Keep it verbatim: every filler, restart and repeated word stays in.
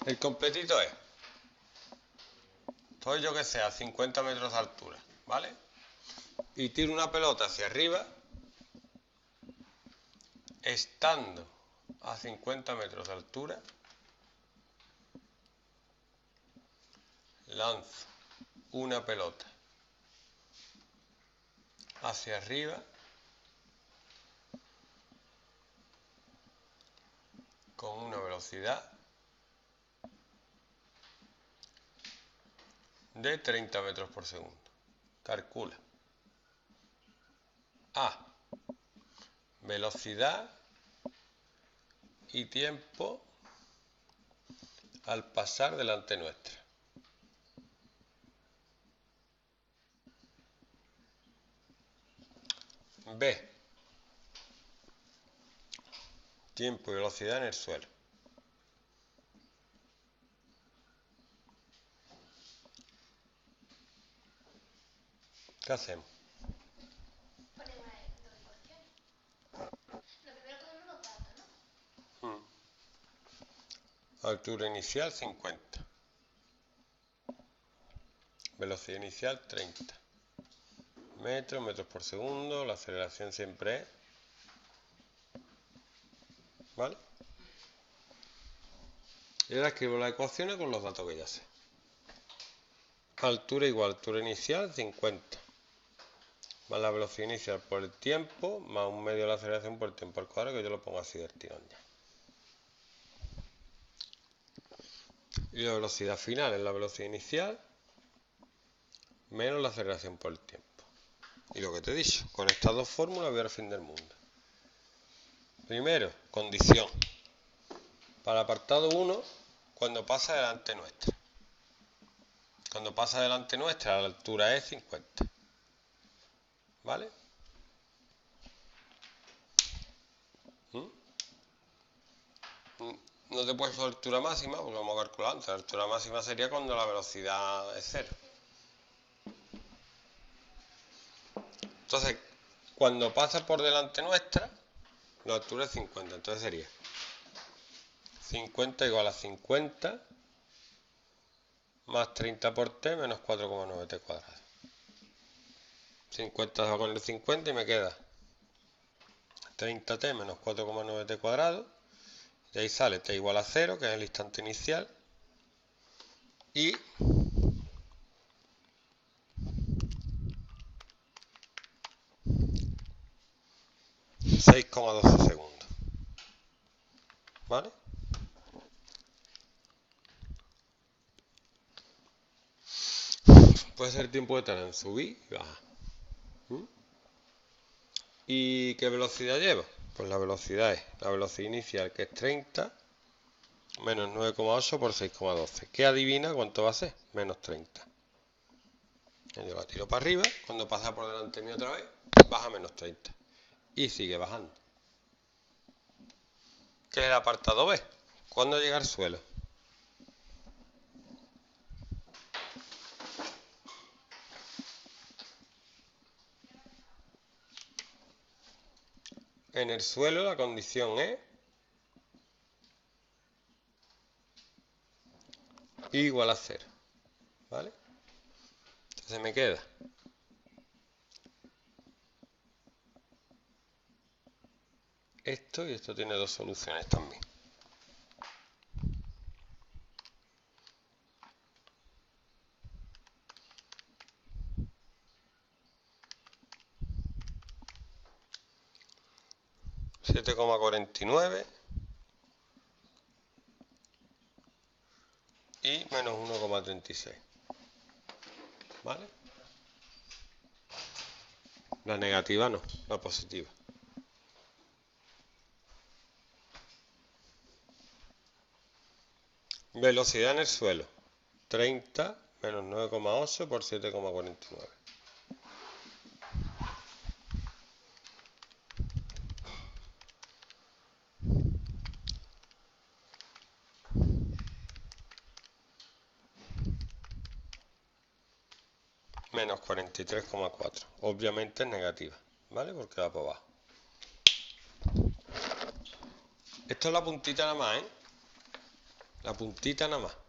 El completito es, estoy yo que sé, a cincuenta metros de altura, ¿vale? Y tiro una pelota hacia arriba, estando a cincuenta metros de altura, lanzo una pelota hacia arriba con una velocidad de treinta metros por segundo. Calcula. A. Velocidad y tiempo al pasar delante nuestra. B. Tiempo y velocidad en el suelo. ¿Qué hacemos? Ponemos dos ecuaciones. Lo primero ponemos los datos, ¿no? Hmm. Altura inicial cincuenta. Velocidad inicial treinta. Metros, metros por segundo. La aceleración siempre es. ¿Vale? Y ahora escribo las ecuaciones con los datos que ya sé. Altura igual altura inicial cincuenta. Más la velocidad inicial por el tiempo, más un medio de la aceleración por el tiempo al cuadrado, que yo lo pongo así del tirón ya. Y la velocidad final es la velocidad inicial menos la aceleración por el tiempo. Y lo que te he dicho, con estas dos fórmulas voy al fin del mundo. Primero, condición. Para el apartado uno, cuando pasa delante nuestra. Cuando pasa delante nuestra, la altura es cincuenta. ¿Vale? ¿Mm? No te he puesto altura máxima porque vamos a calcular antes. La altura máxima sería cuando la velocidad es cero. Entonces, cuando pasa por delante nuestra, la altura es cincuenta. Entonces sería cincuenta igual a cincuenta más treinta por t menos cuatro coma nueve t cuadrado. cincuenta se va con el cincuenta y me queda treinta t menos cuatro coma nueve t cuadrado. Y ahí sale t igual a cero, que es el instante inicial. Y seis coma doce segundos. ¿Vale? Puede ser tiempo de tardar en subir y bajar. ¿Mm? ¿Y qué velocidad lleva? Pues la velocidad es la velocidad inicial, que es treinta, menos nueve coma ocho por seis coma doce. ¿Qué adivina cuánto va a ser? Menos treinta. Yo la tiro para arriba, cuando pasa por delante mío otra vez, baja menos treinta. Y sigue bajando. ¿Qué es el apartado B? ¿Cuándo llega al suelo? En el suelo la condición es igual a cero. ¿Vale? Entonces me queda esto, y esto tiene dos soluciones también. siete coma cuarenta y nueve y menos uno coma treinta y seis. ¿Vale? La negativa no, la positiva. Velocidad en el suelo. treinta menos nueve coma ocho por siete coma cuarenta y nueve. Menos cuarenta y tres coma cuatro. Obviamente es negativa, ¿vale? Porque va para abajo. Esto es la puntita nada más, ¿eh? La puntita nada más.